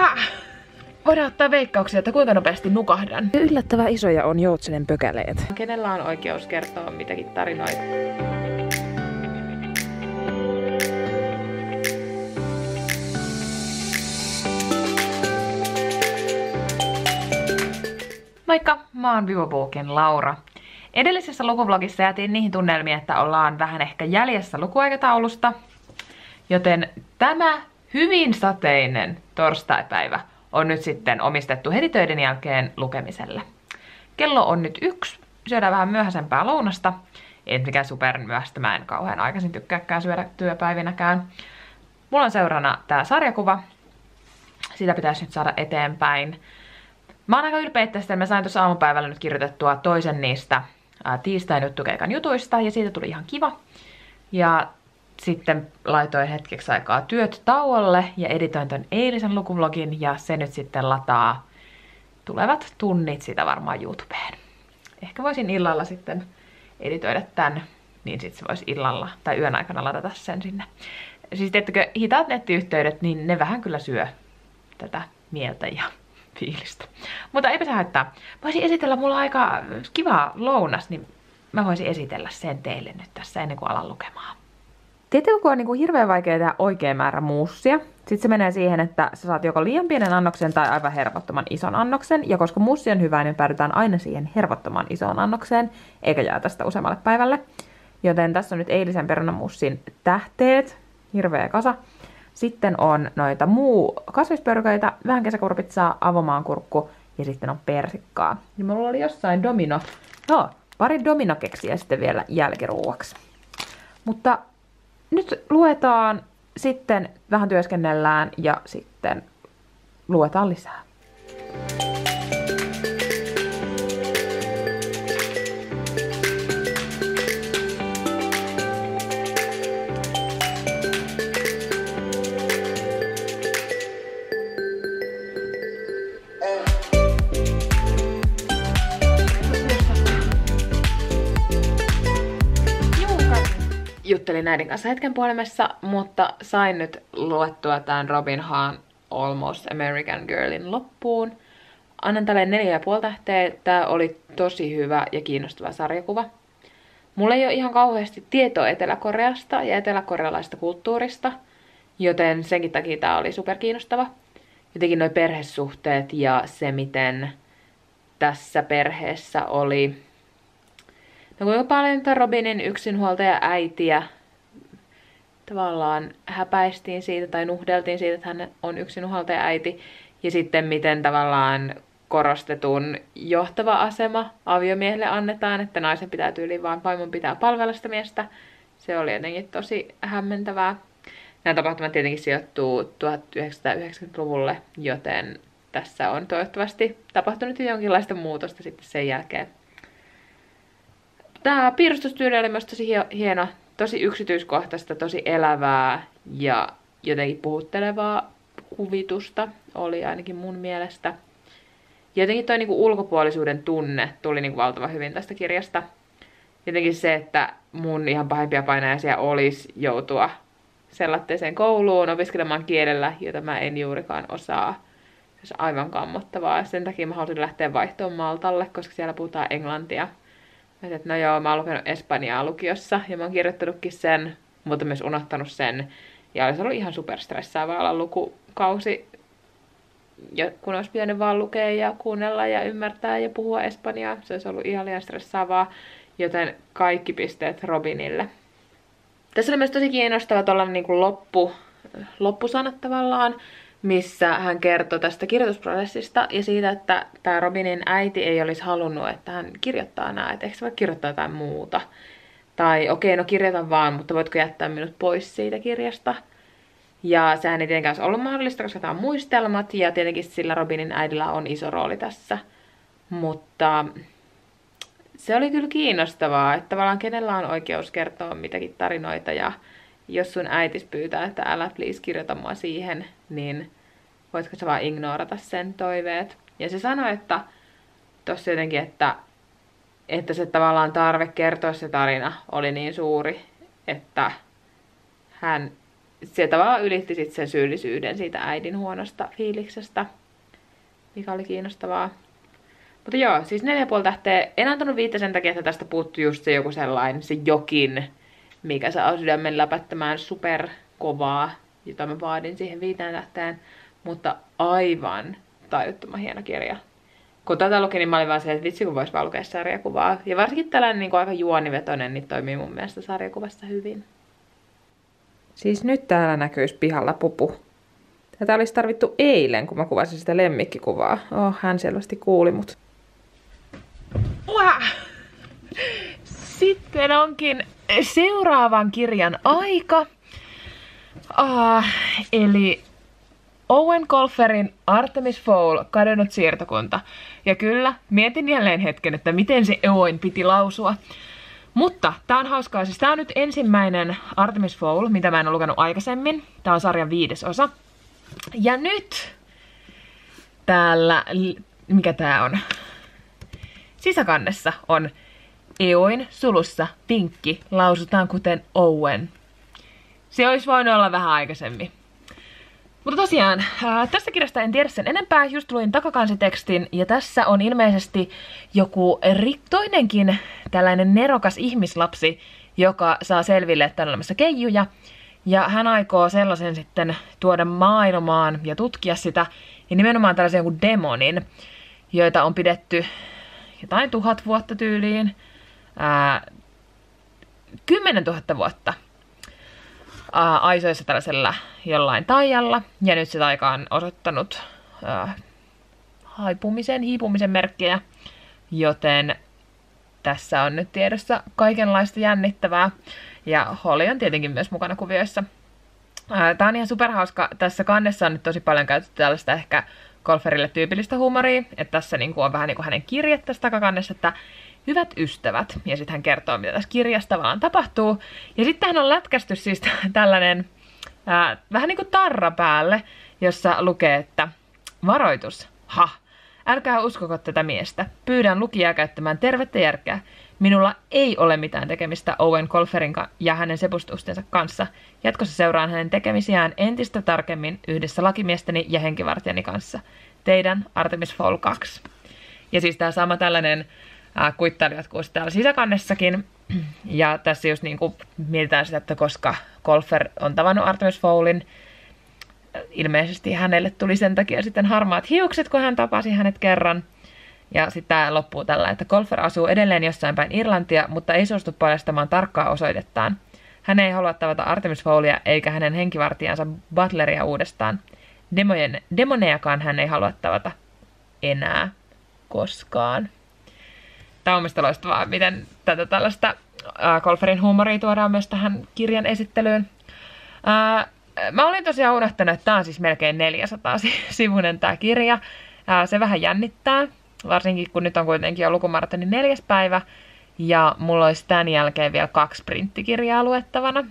Voidaan ottaa veikkauksia, että kuinka nopeasti nukahdan. Yllättävän isoja on joutsenen pökäleet. Kenellä on oikeus kertoa mitäkin tarinoita? Moikka, mä oon Vivobuukin Laura. Edellisessä lukuvlogissa jäätiin niihin tunnelmiin, että ollaan vähän ehkä jäljessä lukuaikataulusta. Joten tämä hyvin sateinen torstaipäivä on nyt sitten omistettu heti töiden jälkeen lukemiselle. Kello on nyt 1, syödään vähän myöhäisempää lounasta. Ei mikään supermyöhäistä, mä en kauhean aikaisin tykkääkään syödä työpäivinäkään. Mulla on seurana tää sarjakuva. Sitä pitäisi nyt saada eteenpäin. Mä oon aika ylpeä tästä, mä sain tuossa aamupäivällä nyt kirjoitettua toisen niistä tiistain juttukeikan jutuista ja siitä tuli ihan kiva. Ja sitten laitoin hetkeksi aikaa työt tauolle ja editoin ton eilisen lukuvlogin ja se nyt sitten lataa tulevat tunnit sitä varmaan YouTubeen. Ehkä voisin illalla sitten editoida tän, niin sit se voisi illalla tai yön aikana ladata sen sinne. Siis tiettäkö, hitaat nettiyhteydet, niin ne vähän kyllä syö tätä mieltä ja fiilistä. Mutta eipä se haittaa. Voisin esitellä, mulla aika kiva lounas, niin mä voisin esitellä sen teille nyt tässä ennen kuin alan lukemaan. Tiedättekö, kun on niin kuin hirveän vaikea tehdä oikea määrä muussia? Sitten se menee siihen, että sä saat joko liian pienen annoksen tai aivan hervottoman ison annoksen. Ja koska muussi on hyvä, niin päädytään aina siihen hervottoman isoon annokseen, eikä jää tästä useammalle päivälle. Joten tässä on nyt eilisen perunamuussin tähteet, hirveä kasa. Sitten on noita kasvispörköitä, vähän kesäkurpitsaa, avomaankurkku ja sitten on persikkaa. Ja mulla oli jossain pari dominokeksiä sitten vielä jälkiruuaksi. Mutta nyt luetaan, sitten vähän työskennellään ja sitten luetaan lisää. Juttelin näiden kanssa hetken puhelimessa, mutta sain nyt luettua tämän Robin Haan Almost American Girlin loppuun. Annan tälle 4,5 tähteä. Tää oli tosi hyvä ja kiinnostava sarjakuva. Mulla ei ole ihan kauheasti tietoa Etelä-Koreasta ja eteläkorealaisesta kulttuurista, joten senkin takia tää oli superkiinnostava. Jotenkin noi perhesuhteet ja se, miten tässä perheessä oli kuinka paljon Robinin yksinhuoltaja äitiä tavallaan häpäistiin siitä tai nuhdeltiin siitä, että hän on yksinhuoltaja äiti. Ja sitten miten tavallaan korostetun johtava asema aviomiehelle annetaan, että naisen pitää tyyliin vaan vaimon pitää palvella sitä miestä. Se oli jotenkin tosi hämmentävää. Nämä tapahtumat tietenkin sijoittuu 1990-luvulle, joten tässä on toivottavasti tapahtunut jonkinlaista muutosta sitten sen jälkeen. Tämä piirustustyyli oli myös tosi hieno, tosi yksityiskohtaista, tosi elävää ja jotenkin puhuttelevaa kuvitusta oli ainakin mun mielestä. Jotenkin toi niinku ulkopuolisuuden tunne tuli niinku valtavan hyvin tästä kirjasta. Jotenkin se, että mun ihan pahimpia painajaisia olisi joutua sellatteeseen kouluun opiskelemaan kielellä, jota mä en juurikaan osaa. Se on aivan kammottavaa. Sen takia mä halusin lähteä vaihtoon Maltalle, koska siellä puhutaan englantia. Mä että no joo, mä oon lukenut espanjaa lukiossa ja mä oon kirjoittanutkin sen, mutta myös unohtanut sen. Ja olisi ollut ihan superstressaavaa olla lukukausi, kun olisi pitänyt vaan lukea ja kuunnella ja ymmärtää ja puhua espanjaa. Se olisi ollut ihan liian stressaavaa, joten kaikki pisteet Robinille. Tässä oli myös tosi kiinnostava tollainen niin kuin loppusanat tavallaan, missä hän kertoi tästä kirjoitusprosessista ja siitä, että tämä Robinin äiti ei olisi halunnut, että hän kirjoittaa nämä, että ehkä sä voit kirjoittaa jotain muuta. Tai okei, no kirjoitan vaan, mutta voitko jättää minut pois siitä kirjasta? Ja sehän ei tietenkään olisi ollut mahdollista, koska tämä on muistelmat ja tietenkin sillä Robinin äidillä on iso rooli tässä. Mutta se oli kyllä kiinnostavaa, että tavallaan kenellä on oikeus kertoa mitäkin tarinoita ja jos sun äitis pyytää, että älä please kirjoita mua siihen, niin voitko sä vaan ignorata sen toiveet. Ja se sanoi, että tossa jotenkin, että se tavallaan tarve kertoa se tarina oli niin suuri, että hän se tavallaan ylitti sit sen syyllisyyden siitä äidin huonosta fiiliksestä, mikä oli kiinnostavaa. Mutta joo, siis 4,5 tähteä. En antanut 5 sen takia, että tästä puuttui just se joku sellainen, se jokin, mikä saa sydämen läpättämään super kovaa, jota mä vaadin siihen 5 tähteen. Mutta aivan tajuttoman hieno kirja. Kun tätä luki, niin mä olin vaan se, että vitsi kun vois vaan lukea sarjakuvaa. Ja varsinkin tällainen niin aika juonivetoinen, niin toimii mun mielestä sarjakuvassa hyvin. Siis nyt täällä näkyisi pihalla pupu. Tätä olisi tarvittu eilen, kun mä kuvasin sitä lemmikkikuvaa. Hän selvästi kuuli mut. Sitten onkin seuraavan kirjan aika. Eli Owen Colferin Artemis Fowl, kadonnut siirtokunta. Ja kyllä, mietin jälleen hetken, että miten se Owen piti lausua. Mutta tää on hauskaa. Siis tää on nyt ensimmäinen Artemis Fowl, mitä mä en ole lukenut aikaisemmin. Tää on sarjan 5. osa. Ja nyt täällä, mikä tää on? Sisäkannessa on Eoin sulussa vinkki lausutaan kuten Owen. Se olisi voinut olla vähän aikaisemmin. Mutta tosiaan, tästä kirjasta en tiedä sen enempää. Just luin takakansitekstin ja tässä on ilmeisesti joku toinenkin tällainen nerokas ihmislapsi, joka saa selville, että on olemassa keijuja. Ja hän aikoo sellaisen sitten tuoda maailmaan ja tutkia sitä. Ja nimenomaan tällaisen joku demonin, joita on pidetty jotain 1000 vuotta tyyliin. 10 000 vuotta aisoissa tällaisella jollain taijalla. Ja nyt se taika on osoittanut hiipumisen merkkejä. Joten tässä on nyt tiedossa kaikenlaista jännittävää. Ja Holly on tietenkin myös mukana kuvioissa. Tää on ihan superhauska. Tässä kannessa on nyt tosi paljon käytetty tällaista ehkä Colferille tyypillistä huumoria. Että tässä niinku on vähän niin kuin hänen kirje tässä takakannessa, että hyvät ystävät. Ja sitten hän kertoo, mitä tässä kirjassa tavallaan tapahtuu. Ja sitten hän on lätkästy siis tällainen vähän niin kuin tarra päälle, jossa lukee, että varoitus, älkää uskoko tätä miestä. Pyydän lukijaa käyttämään tervettä järkeä. Minulla ei ole mitään tekemistä Owen Colferin ja hänen sepustustensa kanssa. Jatkossa seuraan hänen tekemisiään entistä tarkemmin yhdessä lakimiesteni ja henkivartijani kanssa. Teidän Artemis Fowl 2. Ja siis tämä sama tällainen kuittailu jatkuu täällä sisäkannessakin. Ja tässä just niin kuin mietitään sitä, että koska Colfer on tavannut Artemis Fowlin, ilmeisesti hänelle tuli sen takia sitten harmaat hiukset, kun hän tapasi hänet kerran. Ja sitten tämä loppuu tällä, että Colfer asuu edelleen jossain päin Irlantia, mutta ei suostu paljastamaan tarkkaa osoitettaan. Hän ei halua tavata Artemis Fowlia eikä hänen henkivartijansa Butleria uudestaan. Demonejakaan hän ei halua tavata enää koskaan. Tämä on mielestäni loistavaa, miten tätä tällaista Colferin huumoria tuodaan myös tähän kirjan esittelyyn. Mä olin tosiaan unohtanut, että tämä on siis melkein 400-sivuinen tämä kirja. Se vähän jännittää, varsinkin kun nyt on kuitenkin jo lukumaratonin 4. päivä. Ja mulla olisi tämän jälkeen vielä 2 printtikirjaa luettavana.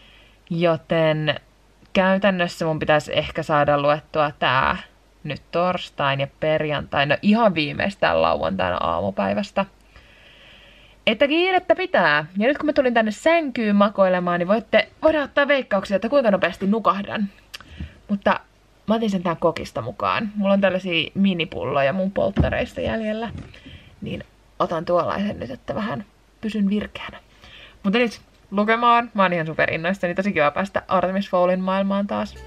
Joten käytännössä mun pitäisi ehkä saada luettua tää nyt torstain ja perjantain. Ihan viimeistään lauantaina aamupäivästä. Että kiirettä pitää. Ja nyt kun mä tulin tänne sänkyyn makoilemaan, niin voidaan ottaa veikkauksia, että kuinka nopeasti nukahdan. Mutta mä otin sen tän kokista mukaan. Mulla on tällaisia minipulloja mun polttareista jäljellä. Niin otan tuollaisen nyt, että vähän pysyn virkeänä. Mutta nyt lukemaan. Mä oon ihan superinnoissani. Tosi kiva päästä Artemis Fowlin maailmaan taas.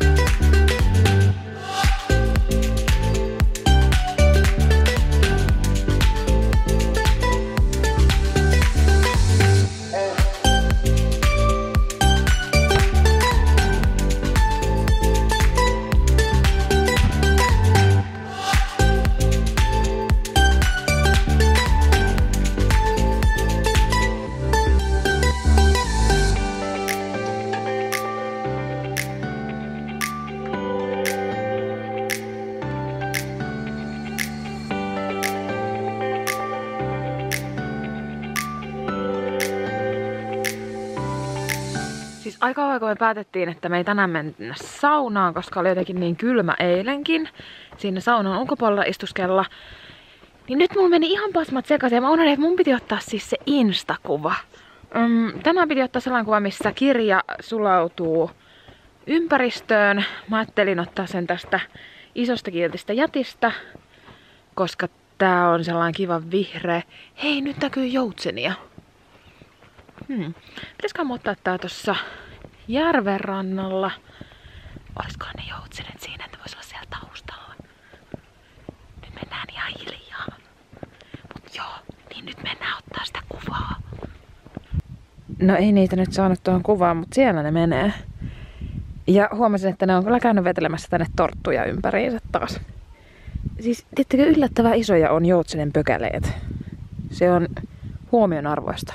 Aika aikaa me päätettiin, että me ei tänään mennä saunaan, koska oli jotenkin niin kylmä eilenkin siinä saunan ulkopuolella istuskella. Niin nyt mulla meni ihan pasmat sekaisin ja mä unohdin, että mun piti ottaa siis se Insta-kuva. Tänään piti ottaa sellainen kuva, missä kirja sulautuu ympäristöön. Mä ajattelin ottaa sen tästä isosta kiltistä jätistä, koska tää on sellainen kiva vihreä. Hei, nyt näkyy joutsenia. Pitäisikö mä ottaa tää tossa järven rannalla? Olisikohan ne joutsenet siinä, että vois olla siellä taustalla? Nyt mennään ihan hiljaa. Mut joo, niin nyt mennään ottaa sitä kuvaa. No ei niitä nyt saanut tuohon kuvaan, mutta siellä ne menee. Ja huomasin, että ne on kyllä käynyt vetelemässä tänne torttuja ympäriinsä taas. Siis, tiedättekö, yllättävän isoja on joutsenen pökäleet. Se on huomionarvoista.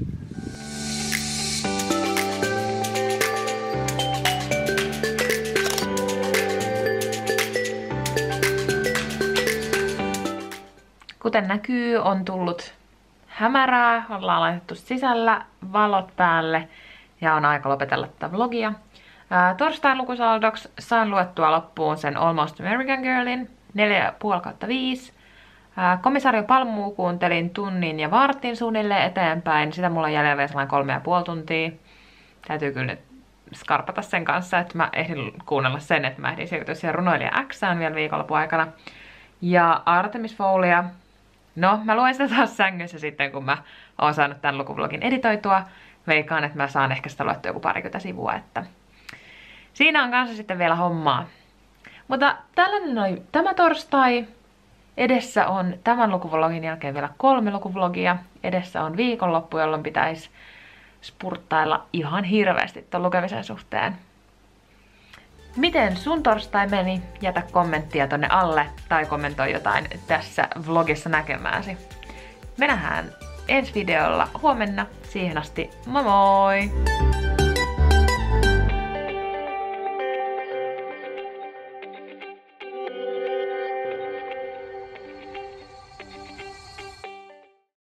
Kuten näkyy, on tullut hämärää, ollaan laitettu sisällä valot päälle ja on aika lopetella tätä vlogia. Torstain lukusaldoksi sain luettua loppuun sen Almost American Girlin 4,5/5. Komisario Palmuu kuuntelin tunnin ja vartin suunnilleen eteenpäin. Sitä mulla on jäljellä vielä sellainen 3,5 tuntia. Täytyy kyllä nyt skarpata sen kanssa, että mä ehdin kuunnella sen, että mä ehdin siirtyä siihen Runoilija X:ään vielä viikonlopun aikana. Ja Artemis Fowlia. No, mä luen sitä taas sängyssä sitten, kun mä oon saanut tämän lukuvlogin editoitua. Veikkaan, että mä saan ehkä sitä luettua joku 20 sivua, että siinä on kanssa sitten vielä hommaa. Mutta tällainen oli tämä torstai. Edessä on tämän lukuvlogin jälkeen vielä 3 lukuvlogia. Edessä on viikonloppu, jolloin pitäisi spurttailla ihan hirveästi ton lukemisen suhteen. Miten sun torstai meni? Jätä kommenttia tonne alle tai kommentoi jotain tässä vlogissa näkemääsi. Me nähdään ensi videolla huomenna. Siihen asti moi moi!